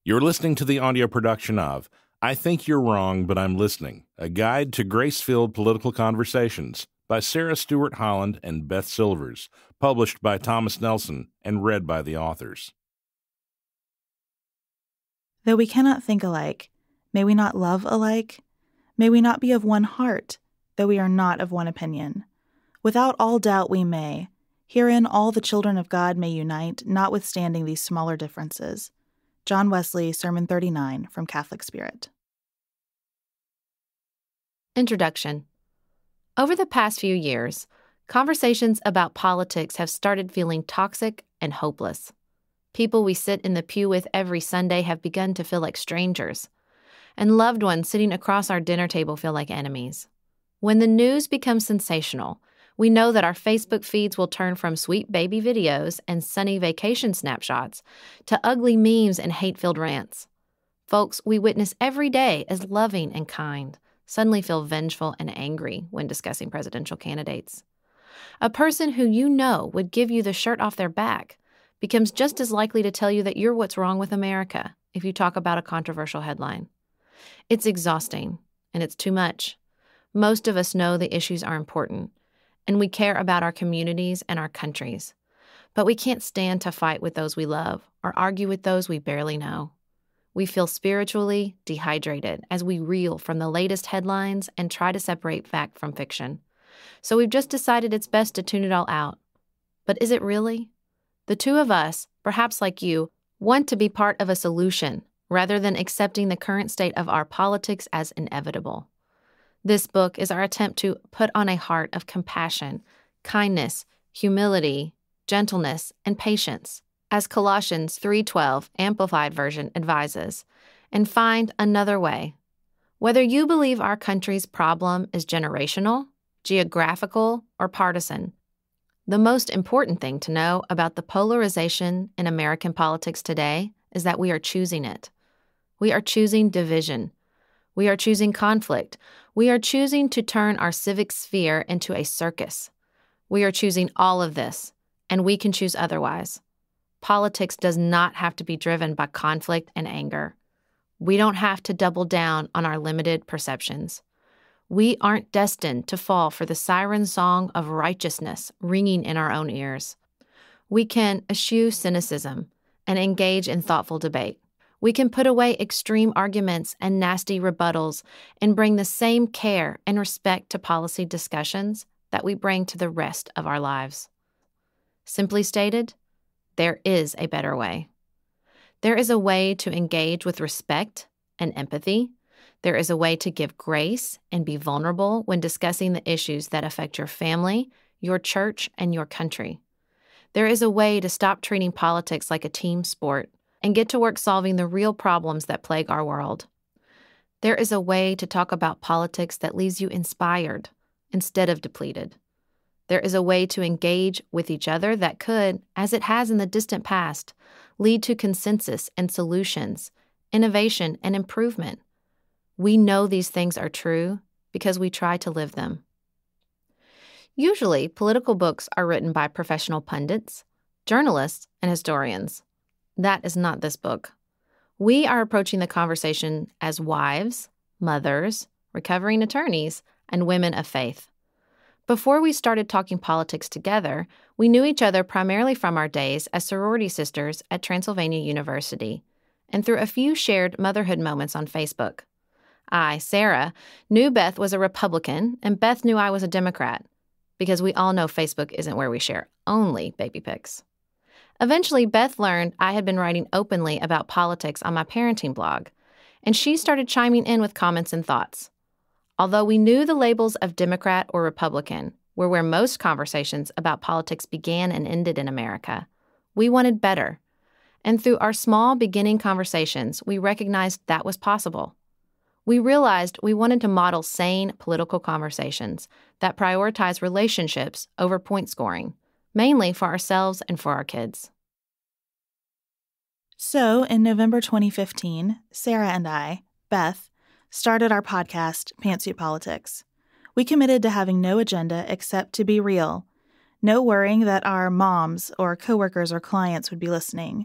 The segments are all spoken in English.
You're listening to the audio production of I Think You're Wrong, But I'm Listening, a guide to grace-filled political conversations by Sarah Stewart Holland and Beth Silvers, published by Thomas Nelson and read by the authors. Though we cannot think alike, may we not love alike? May we not be of one heart, though we are not of one opinion? Without all doubt we may. Herein all the children of God may unite, notwithstanding these smaller differences. John Wesley, Sermon 39, from Catholic Spirit. Introduction. Over the past few years, conversations about politics have started feeling toxic and hopeless. People we sit in the pew with every Sunday have begun to feel like strangers, and loved ones sitting across our dinner table feel like enemies. When the news becomes sensational, we know that our Facebook feeds will turn from sweet baby videos and sunny vacation snapshots to ugly memes and hate-filled rants. Folks we witness every day as loving and kind suddenly feel vengeful and angry when discussing presidential candidates. A person who you know would give you the shirt off their back becomes just as likely to tell you that you're what's wrong with America if you talk about a controversial headline. It's exhausting, and it's too much. Most of us know the issues are important, and we care about our communities and our countries. But we can't stand to fight with those we love or argue with those we barely know. We feel spiritually dehydrated as we reel from the latest headlines and try to separate fact from fiction. So we've just decided it's best to tune it all out. But is it really? The two of us, perhaps like you, want to be part of a solution rather than accepting the current state of our politics as inevitable. This book is our attempt to put on a heart of compassion, kindness, humility, gentleness, and patience, as Colossians 3:12 Amplified Version advises, and find another way. Whether you believe our country's problem is generational, geographical, or partisan, the most important thing to know about the polarization in American politics today is that we are choosing it. We are choosing division. We are choosing conflict. We are choosing to turn our civic sphere into a circus. We are choosing all of this, and we can choose otherwise. Politics does not have to be driven by conflict and anger. We don't have to double down on our limited perceptions. We aren't destined to fall for the siren song of righteousness ringing in our own ears. We can eschew cynicism and engage in thoughtful debate. We can put away extreme arguments and nasty rebuttals and bring the same care and respect to policy discussions that we bring to the rest of our lives. Simply stated, there is a better way. There is a way to engage with respect and empathy. There is a way to give grace and be vulnerable when discussing the issues that affect your family, your church, and your country. There is a way to stop treating politics like a team sport and get to work solving the real problems that plague our world. There is a way to talk about politics that leaves you inspired instead of depleted. There is a way to engage with each other that could, as it has in the distant past, lead to consensus and solutions, innovation and improvement. We know these things are true because we try to live them. Usually, political books are written by professional pundits, journalists, and historians. That is not this book. We are approaching the conversation as wives, mothers, recovering attorneys, and women of faith. Before we started talking politics together, we knew each other primarily from our days as sorority sisters at Transylvania University and through a few shared motherhood moments on Facebook. I, Sarah, knew Beth was a Republican, and Beth knew I was a Democrat, because we all know Facebook isn't where we share only baby pics. Eventually, Beth learned I had been writing openly about politics on my parenting blog, and she started chiming in with comments and thoughts. Although we knew the labels of Democrat or Republican were where most conversations about politics began and ended in America, we wanted better. And through our small beginning conversations, we recognized that was possible. We realized we wanted to model sane political conversations that prioritize relationships over point scoring, mainly for ourselves and for our kids. So, in November 2015, Sarah and I, Beth, started our podcast, Pantsuit Politics. We committed to having no agenda except to be real, no worrying that our moms or coworkers or clients would be listening,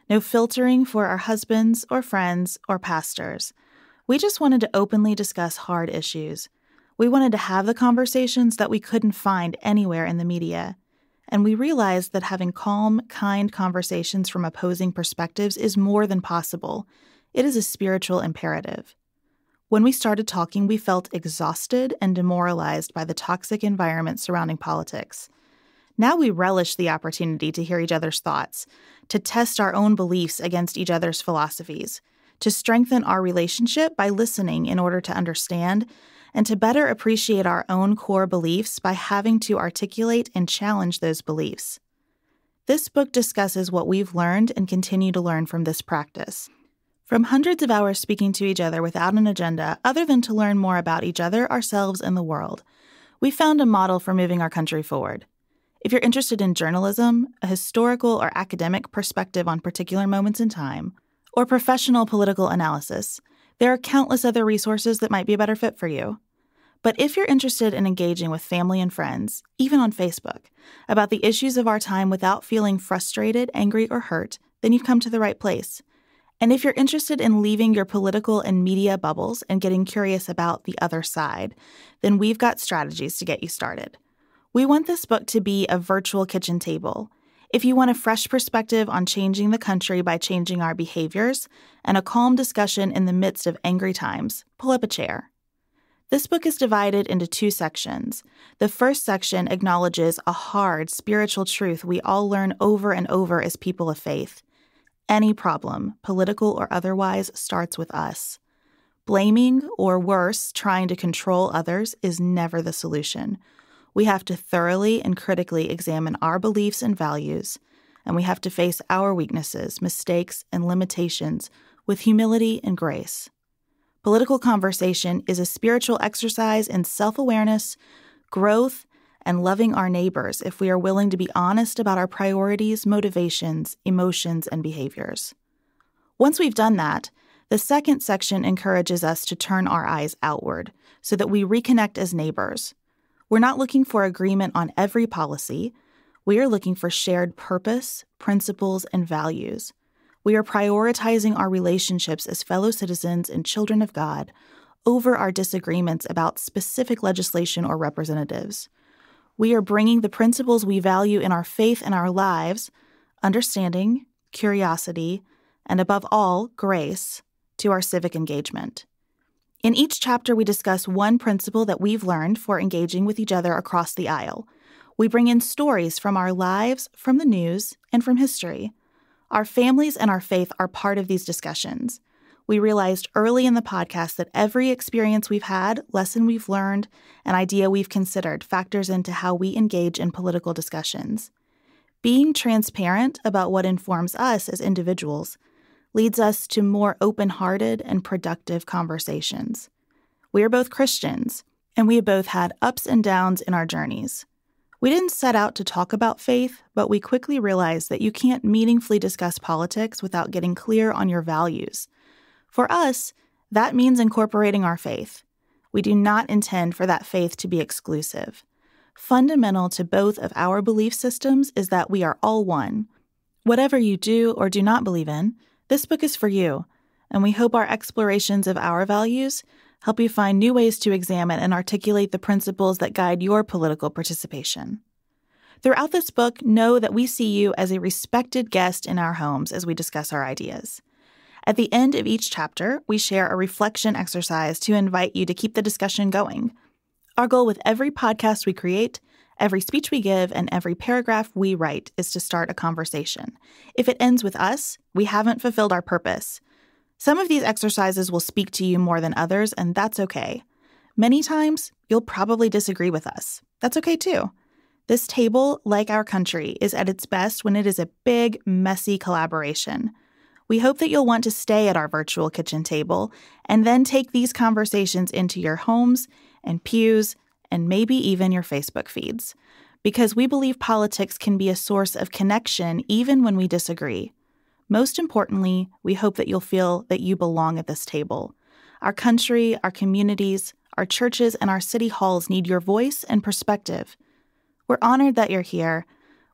No filtering for our husbands or friends or pastors. We just wanted to openly discuss hard issues. We wanted to have the conversations that we couldn't find anywhere in the media. And we realized that having calm, kind conversations from opposing perspectives is more than possible. It is a spiritual imperative. When we started talking, we felt exhausted and demoralized by the toxic environment surrounding politics. Now we relish the opportunity to hear each other's thoughts, to test our own beliefs against each other's philosophies, to strengthen our relationship by listening in order to understand, and to better appreciate our own core beliefs by having to articulate and challenge those beliefs. This book discusses what we've learned and continue to learn from this practice. From hundreds of hours speaking to each other without an agenda other than to learn more about each other, ourselves, and the world, we found a model for moving our country forward. If you're interested in journalism, a historical or academic perspective on particular moments in time, or professional political analysis, there are countless other resources that might be a better fit for you. But if you're interested in engaging with family and friends, even on Facebook, about the issues of our time without feeling frustrated, angry, or hurt, then you've come to the right place. And if you're interested in leaving your political and media bubbles and getting curious about the other side, then we've got strategies to get you started. We want this book to be a virtual kitchen table. If you want a fresh perspective on changing the country by changing our behaviors and a calm discussion in the midst of angry times, pull up a chair. This book is divided into 2 sections. The first section acknowledges a hard spiritual truth we all learn over and over as people of faith. Any problem, political or otherwise, starts with us. Blaming, or worse, trying to control others is never the solution. We have to thoroughly and critically examine our beliefs and values, and we have to face our weaknesses, mistakes, and limitations with humility and grace. Political conversation is a spiritual exercise in self-awareness, growth, and loving our neighbors if we are willing to be honest about our priorities, motivations, emotions, and behaviors. Once we've done that, the second section encourages us to turn our eyes outward so that we reconnect as neighbors. We're not looking for agreement on every policy. We are looking for shared purpose, principles, and values. We are prioritizing our relationships as fellow citizens and children of God over our disagreements about specific legislation or representatives. We are bringing the principles we value in our faith and our lives, understanding, curiosity, and above all, grace, to our civic engagement. In each chapter, we discuss one principle that we've learned for engaging with each other across the aisle. We bring in stories from our lives, from the news, and from history. Our families and our faith are part of these discussions. We realized early in the podcast that every experience we've had, lesson we've learned, and idea we've considered factors into how we engage in political discussions. Being transparent about what informs us as individuals leads us to more open-hearted and productive conversations. We are both Christians, and we have both had ups and downs in our journeys. We didn't set out to talk about faith, but we quickly realized that you can't meaningfully discuss politics without getting clear on your values. For us, that means incorporating our faith. We do not intend for that faith to be exclusive. Fundamental to both of our belief systems is that we are all one. Whatever you do or do not believe in, this book is for you, and we hope our explorations of our values help you find new ways to examine and articulate the principles that guide your political participation. Throughout this book, know that we see you as a respected guest in our homes as we discuss our ideas. At the end of each chapter, we share a reflection exercise to invite you to keep the discussion going. Our goal with every podcast we create, every speech we give, and every paragraph we write is to start a conversation. If it ends with us, we haven't fulfilled our purpose. Some of these exercises will speak to you more than others, and that's okay. Many times, you'll probably disagree with us. That's okay too. This table, like our country, is at its best when it is a big, messy collaboration. We hope that you'll want to stay at our virtual kitchen table and then take these conversations into your homes and pews and maybe even your Facebook feeds, because we believe politics can be a source of connection even when we disagree. Most importantly, we hope that you'll feel that you belong at this table. Our country, our communities, our churches, and our city halls need your voice and perspective. We're honored that you're here.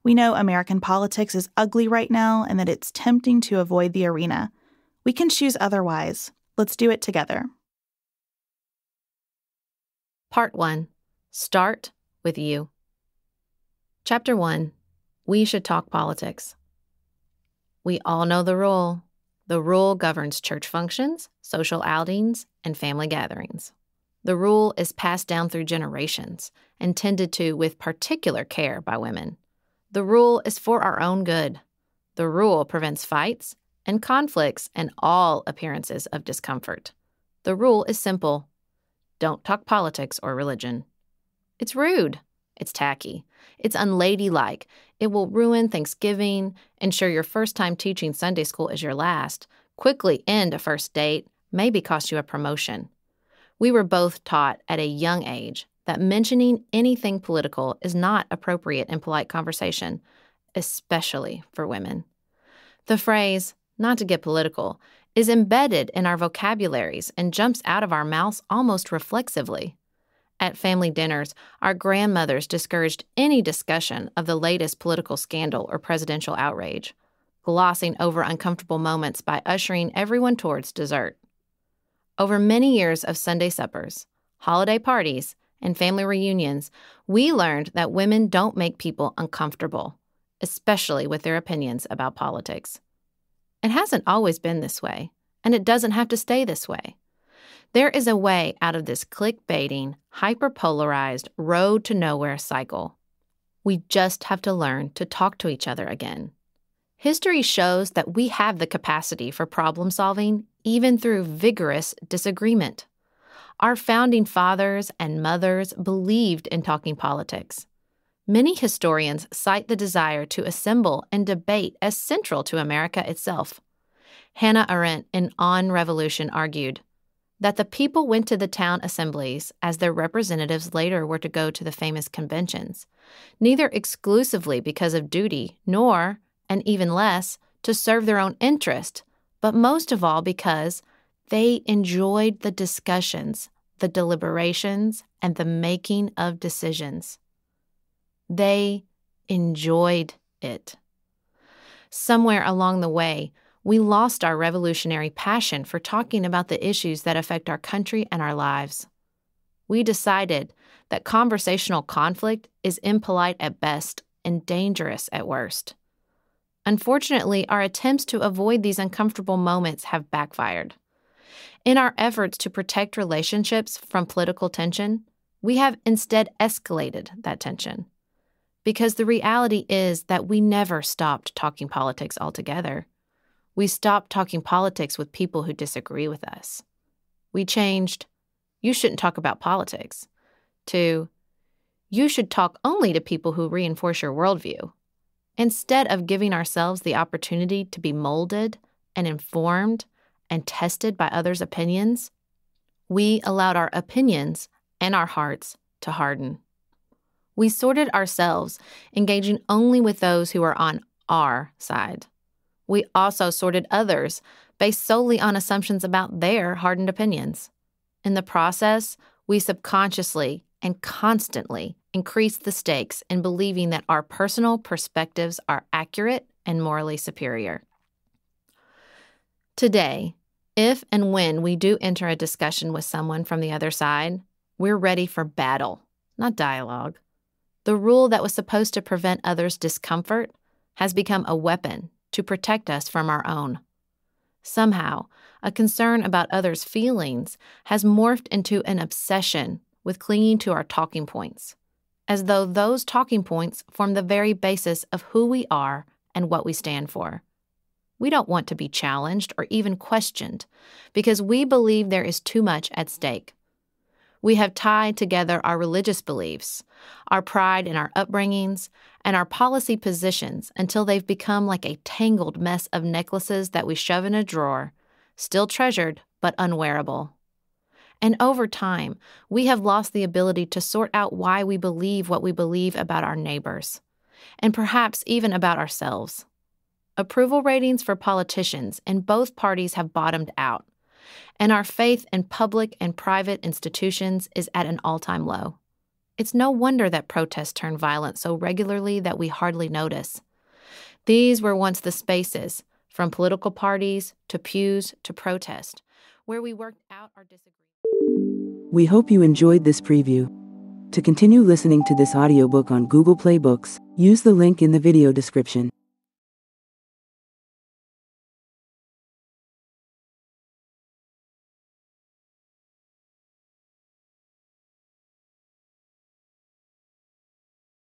We know American politics is ugly right now and that it's tempting to avoid the arena. We can choose otherwise. Let's do it together. Part 1. Start with you. Chapter 1. We should talk politics. We all know the rule. The rule governs church functions, social outings, and family gatherings. The rule is passed down through generations and tended to with particular care by women. The rule is for our own good. The rule prevents fights and conflicts and all appearances of discomfort. The rule is simple. Don't talk politics or religion. It's rude. It's tacky. It's unladylike. It will ruin Thanksgiving, ensure your first time teaching Sunday school is your last, quickly end a first date, maybe cost you a promotion. We were both taught at a young age that mentioning anything political is not appropriate in polite conversation, especially for women. The phrase, not to get political, is embedded in our vocabularies and jumps out of our mouths almost reflexively. At family dinners, our grandmothers discouraged any discussion of the latest political scandal or presidential outrage, glossing over uncomfortable moments by ushering everyone towards dessert. Over many years of Sunday suppers, holiday parties, and family reunions, we learned that women don't make people uncomfortable, especially with their opinions about politics. It hasn't always been this way, and it doesn't have to stay this way. There is a way out of this clickbaiting, hyperpolarized, road to nowhere cycle. We just have to learn to talk to each other again. History shows that we have the capacity for problem solving even through vigorous disagreement. Our founding fathers and mothers believed in talking politics. Many historians cite the desire to assemble and debate as central to America itself. Hannah Arendt in On Revolution argued that the people went to the town assemblies as their representatives later were to go to the famous conventions, neither exclusively because of duty nor, and even less, to serve their own interest, but most of all because they enjoyed the discussions, the deliberations, and the making of decisions. They enjoyed it. Somewhere along the way, we lost our revolutionary passion for talking about the issues that affect our country and our lives. We decided that conversational conflict is impolite at best and dangerous at worst. Unfortunately, our attempts to avoid these uncomfortable moments have backfired. In our efforts to protect relationships from political tension, we have instead escalated that tension. Because the reality is that we never stopped talking politics altogether. We stopped talking politics with people who disagree with us. We changed, "You shouldn't talk about politics," to, "You should talk only to people who reinforce your worldview." Instead of giving ourselves the opportunity to be molded and informed and tested by others' opinions, we allowed our opinions and our hearts to harden. We sorted ourselves, engaging only with those who are on our side. We also sorted others based solely on assumptions about their hardened opinions. In the process, we subconsciously and constantly increased the stakes in believing that our personal perspectives are accurate and morally superior. Today, if and when we do enter a discussion with someone from the other side, we're ready for battle, not dialogue. The rule that was supposed to prevent others' discomfort has become a weapon to protect us from our own. Somehow, a concern about others' feelings has morphed into an obsession with clinging to our talking points, as though those talking points form the very basis of who we are and what we stand for. We don't want to be challenged or even questioned because we believe there is too much at stake. We have tied together our religious beliefs, our pride in our upbringings, and our policy positions until they've become like a tangled mess of necklaces that we shove in a drawer, still treasured but unwearable. And over time, we have lost the ability to sort out why we believe what we believe about our neighbors, and perhaps even about ourselves. Approval ratings for politicians in both parties have bottomed out, and our faith in public and private institutions is at an all-time low. It's no wonder that protests turn violent so regularly that we hardly notice. These were once the spaces, from political parties to pews to protest, where we worked out our disagreements. We hope you enjoyed this preview. To continue listening to this audiobook on Google Play Books, use the link in the video description.